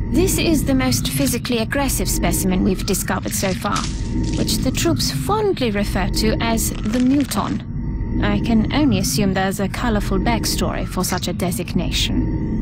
This is the most physically aggressive specimen we've discovered so far, which the troops fondly refer to as the Muton. I can only assume there's a colorful backstory for such a designation.